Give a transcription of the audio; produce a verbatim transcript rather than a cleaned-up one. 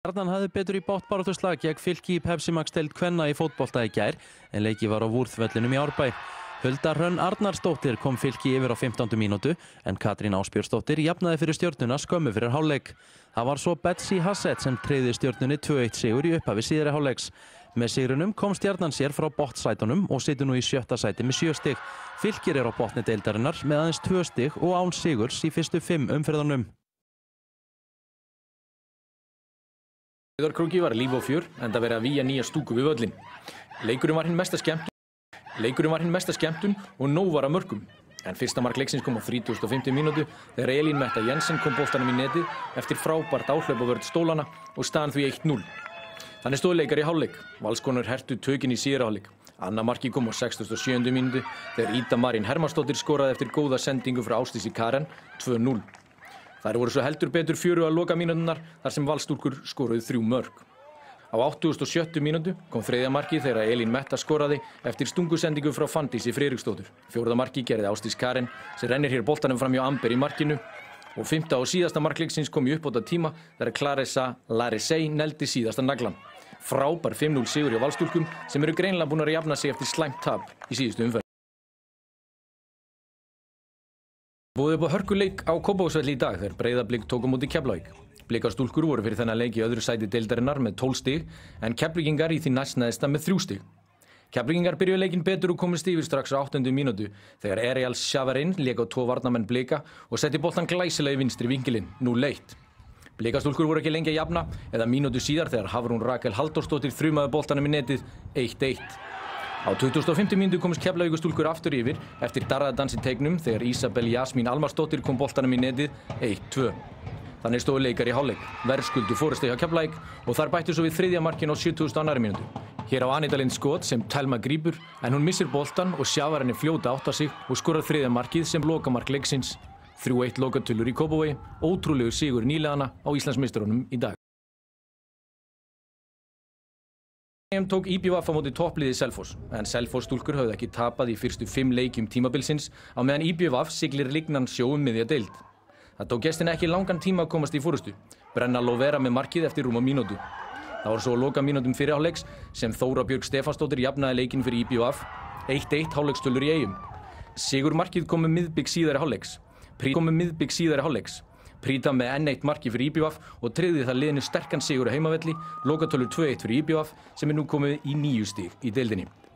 Stjarnan hafði betur í botnbaráttuslag gegn Fylki í Pepsi Max deild kvenna í fótbolta í gær en leikið var á Vúrþvellinum í Árbæ. Hulda Hrönn Arnarsdóttir kom Fylki yfir á fimmtándu mínútu en Katrín Ásbjörnsdóttir jafnaði fyrir Stjörnuna skömmu fyrir hálfleik. Það var svo Betsy Hassett sem tryggði Stjörnunni tvö eitt sigur í upphafi síðari hálfleiks. Með sigrunum kom Stjarnan sér frá botnsætunum og situr nú í sjötta sæti með sjö stig. Fylkir er á botni deildarinnar með aðeins tvö stig og án sigurs í fyrstu fimm umferðunum. Sauðárkróki var líf og fjör enda verið að vígja nýja stúku við völlinn. Leikurinn var hinn mesta skemmtun. Leikurinn var hinn mesta skemmtun og nóg var af mörkum. En fyrsta mark leiksins kom á þrítugasta og fimmtu mínútu þegar Elín Metta Jensen kom boltanum í netið eftir frábært áhlaup á vörn stólana og staðan því eitt núll. Þannig stóð leikar í hálfleik. Valskonur hertu tökin í síðari hálfleik. Annað markið kom á sextugustu og sjöundu mínútu þegar Ida Marín Hermannsdóttir skoraði eftir góða sendingu frá Ásdísi Karen tvö núll. Þær voru svo heldur betur fjöru að loka mínúturnar þar sem Valsstúlkur skoruðu þrjú mörk. Á áttugustu og sjöttu mínútu kom þriðja markið þegar Elín Metta skoraði eftir stungusendingu frá Fanndísi Friðriksdóttur. Fjórða markið gerði Ásdís Karen sem rennir hér boltanum fram hjá Amber í markinu og fimmta og síðasta mark leiksins kom í uppbóta tíma þegar Clarissa Larisey neldi síðasta naglan. Frábær fimm núll sigur hjá Valsstúlkum sem eru greinilega búin að jafna sig eftir slæmt tap í síðustu umferð. Boðið upp á hörkuleik á Kópavogsvelli í dag þegar Breiðablik tók á móti Keflavík. Blikastúlkur voru fyrir þennan leik í öðru sæti deildarinnar með tólf stig en Keflvíkingar í því næstneðsta með þrjú stig. Keflvíkingar byrjuðu leikinn betur og komust yfir strax á áttundu mínútu þegar Ariel Chavarin lék á tvo varnarmenn Blika og setti boltan glæsilega í vinstri vinkilinn núll eitt. Blikastúlkur voru ekki lengi að jafna eða mínútu síðar þegar Hafrún Rakel Halldórsdóttir þrumaði boltanum í netið eitt eitt. Á tuttugustu og fimmtu mínútu komst Keflavíkustúlkur aftur yfir eftir darraðadans í teignum þegar Ísabel Jasmín Almarsdóttir kom boltanum í netið eitt tvö. Þannig stóðu leikar í hálfleik. Verðskuldu fórustu hjá Keflavík og þar bættu svo við þriðja markinu á sjötugustu og annarri mínútu. Hér á Anita Lind skot sem Telma grípur en hún missir boltan og Sjafar henni fljóta átta sig og skorar þriðja markið sem lokamark leiksins. þrjú eitt lokatölur í Kópavogi, ótrúlegur sigur nýliðanna á Íslandsmeisturunum í dag. E M tók í b v á móti toppliði Selfoss, en Selfoss stúlkur höfðu ekki tapað í fyrstu fimm leikjum tímabilsins á meðan í b v siglir lignan sjó um miðja deild. Það tók gestina ekki langan tíma að komast í forystu. Brenna Lovera með markið eftir rúma mínútu. Það var svo að loka mínútum fyrir hálfleiks sem Þóra Björg Stefánsdóttir jafnaði leikinn fyrir í b v eitt eitt hálfleikstölur í Eyjum. Sigurmarkið kom með miðbik síðari hálfleiks. Prita kom með miðbik síðari hálfleiks. Prita með enn eitt marki fyrir í b v og tryggði það liðinu sterkan sigur á heimavelli, lokatölur tvö eitt fyrir í b v sem er nú komið í níu stig í deildinni.